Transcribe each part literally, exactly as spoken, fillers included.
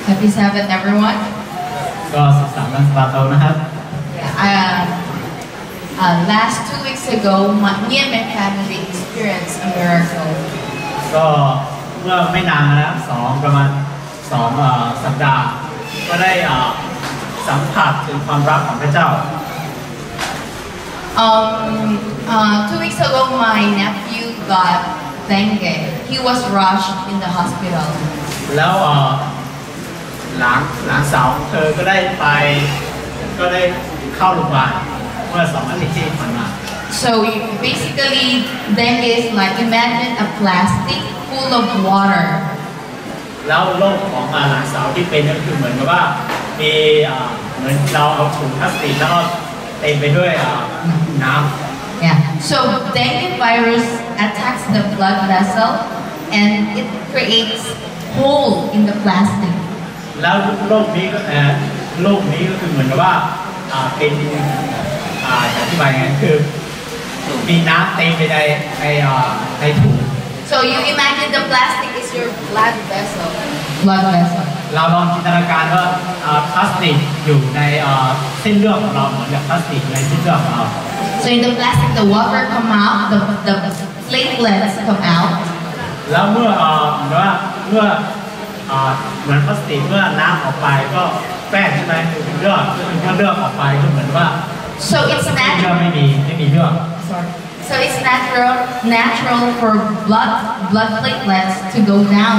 Happy Sabbath, everyone. ก็สุขสันต์วันสะบาโตนะครับ Yeah, I, uh, uh, last two weeks ago, my, me and my family experienced a miracle. ก็เมื่อไม่นานแล้วสองประมาณสองสัปดาห์ก็ได้สัมผัสถึงความรักของพระเจ้า Um, uh, two weeks ago, my nephew got dengue. He was rushed in the hospital. แล้วหลานหลานสาวเธอก็ได้ไปก็ได้เข้าโรงพยาบาลเมื่อสองอาทิตย์ที่ผ่านมา So basically, dengue is like imagine a plastic full of water. แล้วโรคของหลานสาวที่เป็นก็คือเหมือนกับว่ามีเหมือนเราเอาถุงพลาสติกแล้วก็เต็มไปด้วยน้ำ Yeah. So dengue virus attacks the blood vessel and it creates hole in the plastic. แล้วโรคนี้ก็โรคนี้ก็คือเหมือนกับว่าเป็นอธิบายไงคือมีน้ำเต็มไปในในในถุง So you imagine the plastic is your blood vessel. Blood vessel. เราลองจินตนาการว่าพลาสติกอยู่ในเส้นเลือดของเราเหมือนกับพลาสติกในเส้นเลือดของเรา So in the plastic, the water come out, the the platelets come out. แล้วเมื่อเหมือนว่าเมื่อเหมือนพลาสติกเมื่อน้ำออกไปก็แป้งใช่ไหมคือเลือดเมื่อเลือดออกไปก็เหมือนว่า So it's natural. ไม่มีไม่มีเลือด So it's natural natural for blood blood platelets to go down.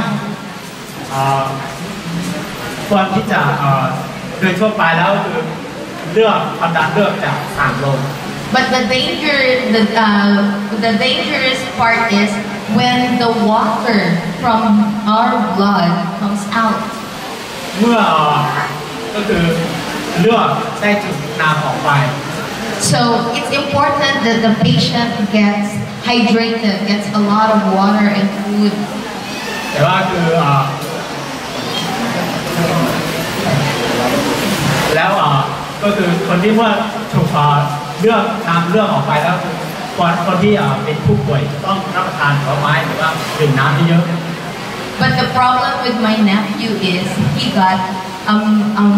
ควรที่จะโดยทั่วไปแล้วคือเลือดความดันเลือดจะต่ำลง But the danger the uh, the dangerous part is when the water from our blood comes out. เมื่อก็คือเลือดได้ถูกนำออกไป So it's important that the patient gets hydrated, gets a lot of water and food. แต่ว่าคือแล้วก็คือคนที่เมื่อถูกเลือดนำเลือดออกไปแล้วคนคนที่เป็นผู้ป่วยต้องรับประทานผลไม้หรือว่าดื่มน้ำเยอะ But the problem with my nephew is he got um um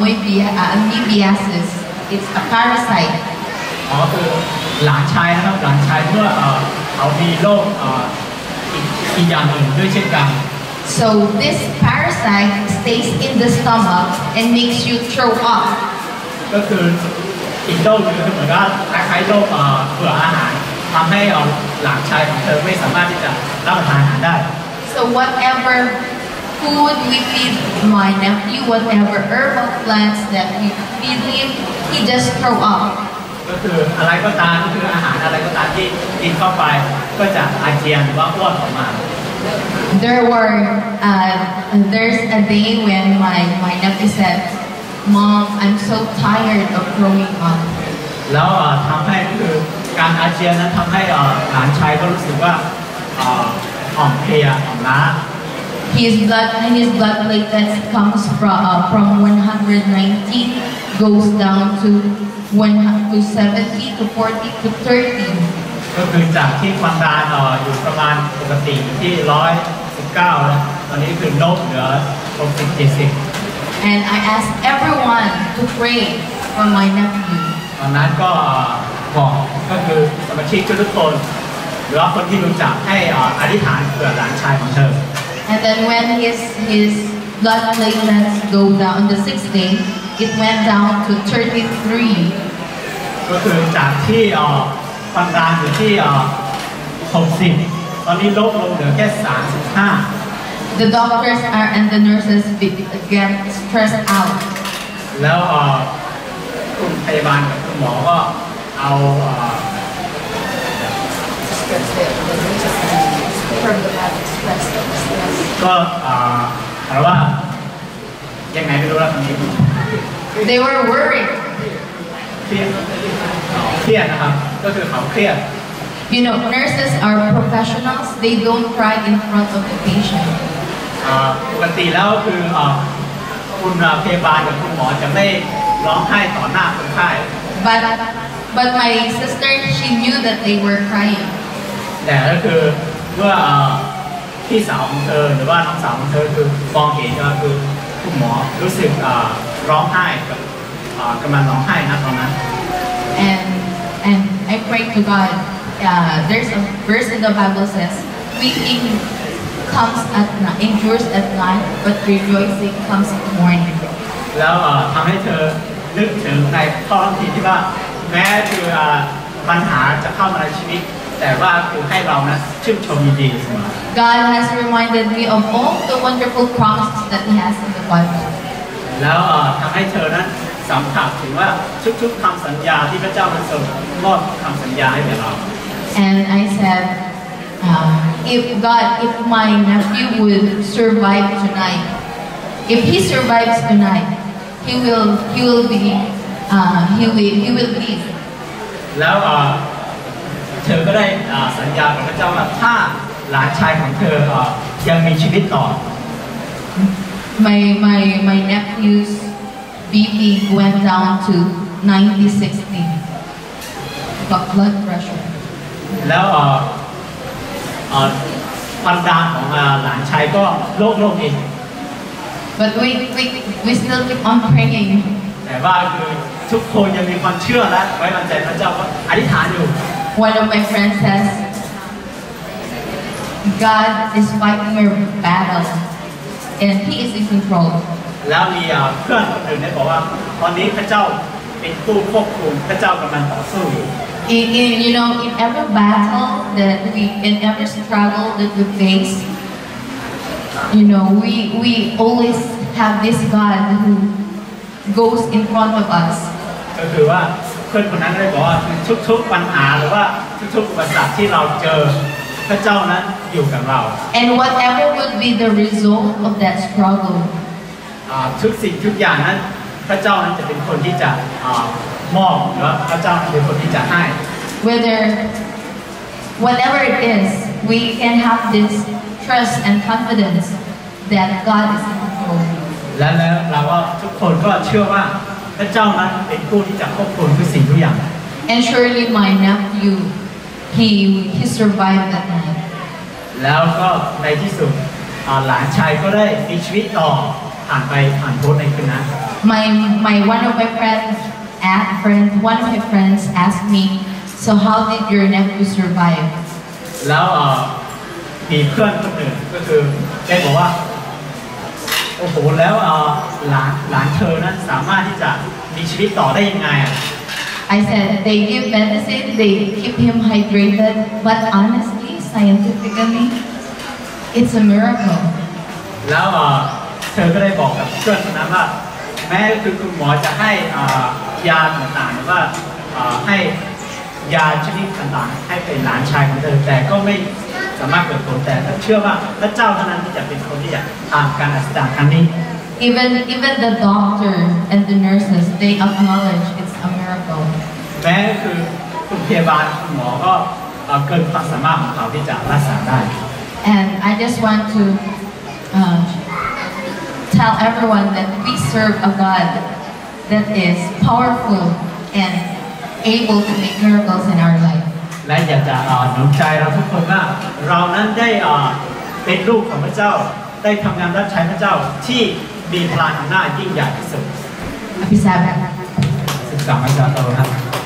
amoebiasis. It's a parasite. อ๋อคือหลานชายนะครับหลานชายเมื่อเขามีโรคอีกอย่างหนึ่งด้วยเช่นกัน So this parasite stays in the stomach and makes you throw up. ก็คืออีกโรคนึงคือเหมือนว่าคล้ายๆโรคเบื่ออาหารทำให้หลานชายของเธอไม่สามารถที่จะรับประทานอาหารได้ So whatever food we feed my nephew, whatever herbal plants that we feed him, he just throw up. ก็คืออะไรก็ตามก็คืออาหารอะไรก็ตามที่กินเข้าไปก็จะอาเจียนหรือว่าอ้วนออกมา There were uh, there's a day when my my nephew said, "Mom, I'm so tired of throwing up." แล้วทำให้คือการอาเจียนนั้นทำให้หลานชายก็รู้สึกว่าอ่อนเพลียอ่อนล้า His blood and his blood platelets comes from uh, from one hundred ninety goes down to one to seventy to forty to thirty. ก็คือจากที่ความดันอยู่ประมาณปกติอยู่ที่ร้อยสิบเก้าแล้วตอนนี้คือลดเหลือหกสิบเจ็ดสิบ And I asked everyone to pray for my nephew. ตอนนั้นก็บอกก็คือสมาชิกทุกคนหรือว่าคนที่รู้จักให้อธิษฐานเผื่อหลานชายของเธอ And then when his his blood platelets go down on the sixth day, it went down to thirty-three. ก็คือจากที่ความดันอยู่ที่หกสิบตอนนี้ลดลงเหลือแค่สามสิบห้า The doctors are and the nurses get stressed out. แล้วคุณพยาบาลกับคุณหมอก็เอาก็อะไรว่ายังไงไม่รู้แล้วตอนนี้ They were worried. เครียดเครียดนะครับก็คือเขาเครียด You know, nurses are professionals. They don't cry in front of the patient. ปกติแล้วคือคุณพยาบาลกับคุณหมอจะไม่ร้องไห้ต่อหน้าคนไข้ But but my sister, she knew that they were crying. แต่ก็คือเมื่อพี่สาวของเธอหรือว่าน้องสาวของเธอคือมองเห็นก็คือคุณหมอรู้สึกร้องไห้กับกำลังร้องไห้นะตอนนั้น and and I pray to God. Uh, there's a verse in the Bible says, weeping comes at night, endures at night, but rejoicing comes in the morning. แล้วทำให้เธอนึกถึงในข้อที่ที่ว่าแม้คือปัญหาจะเข้ามาในชีวิตแต่ว่าคือให้เรานะชื่นชมยินดีเสมอ God has reminded me of all the wonderful promises that He has in the Bible. แล้วทำให้เธอนั้นสัมผัสถึงว่าทุกๆคำสัญญาที่พระเจ้าทรงมอบคำสัญญาให้แก่เรา And I said, uh, if God, if my nephew would survive tonight, if he survives tonight, he will, he will be, uh, he will, he will live. แล้วเธอก็ได้สัญญากับพระเจ้าว่าถ้าหลานชายของเธอยังมีชีวิตต่อ My my my nephew's B P went down to ninety sixty. Got blood pressure. แล้วความดันของหลานชายก็โรคโรคเอง But we we we still keep on praying. แต่ว่าคือทุกคนยังมีความเชื่อและไว้วางใจพระเจ้าก็อธิษฐานอยู่ One of my friends says, God is fighting your battle, and He is in control. แล้วมีเพื่อนคนหนึ่งได้บอกว่าตอนนี้พระเจ้าเป็นผู้ควบคุมพระเจ้ากำลังต่อสู้อยู่ In, in you know in every battle that we in every struggle that we face, you know we we always have this God who goes in front of us. ก็คือว่าเพื่อนคนนั้นได้บอกว่าทุกๆปัญหาหรือว่าทุกๆอุปสรรคที่เราเจอพระเจ้านั้นอยู่กับเรา And whatever would be the result of that struggle, ทุกสิ่งทุกอย่างนั้นพระเจ้านั้นจะเป็นคนที่จะมอบหรือว่าพระเจ้าเป็นคนที่จะให้ whether whatever it is, we can have this trust and confidence that God is in control. และแล้วเราก็ทุกคนก็เชื่อว่าพระเจ้านั้นเป็นผู้ที่จะควบคุมทุกสิ่งทุกอย่าง And surely my nephew, he he survived that night. แล้วก็ในที่สุดหลานชายก็ได้มีชีวิตต่อผ่านไปผ่านพ้นในคืนนั้น My my one of my friends, at friend, one of my friends asked me, so how did your nephew survive? แล้วมีเพื่อนคนหนึ่งก็คือได้บอกว่าโอ้โหแล้วหลานหลานเธอนั้นสามารถที่จะมีชีวิตต่อได้ยังไง I said they give medicine, they keep him hydrated, but honestly, scientifically, it's a miracle. แล้วเธอก็ได้บอกกับเพื่อนคนนั้นว่าแม้คือคุณหมอจะให้ยาต่างๆหรือว่าให้ยาชนิดต่างๆให้เป็นหลานชายของเธอแต่ก็ไม่สามารถเกิดผลแต่เชื่อว่าพระเจ้าเท่านั้นที่จะเป็นคนที่จะทำการอัศจรรย์ครั้งนี้ Even even the doctor and the nurses, they acknowledge it's a miracle. แม้คือคุณพยาบาลคุณหมอก็เกินความสามารถของเขาที่จะรักษาได้ And I just want to uh, tell everyone that we serve a God that is powerful and able to make miracles in our life. และอยากจะหนุนใจเราทุกคนว่าเรานั้นได้เป็นลูกของพระเจ้าได้ทำงานรับใช้พระเจ้าที่มีพลังอำนาจยิ่งใหญ่ที่สุด Happy Sabbath. ศึกษาพระเจ้าต่อครับ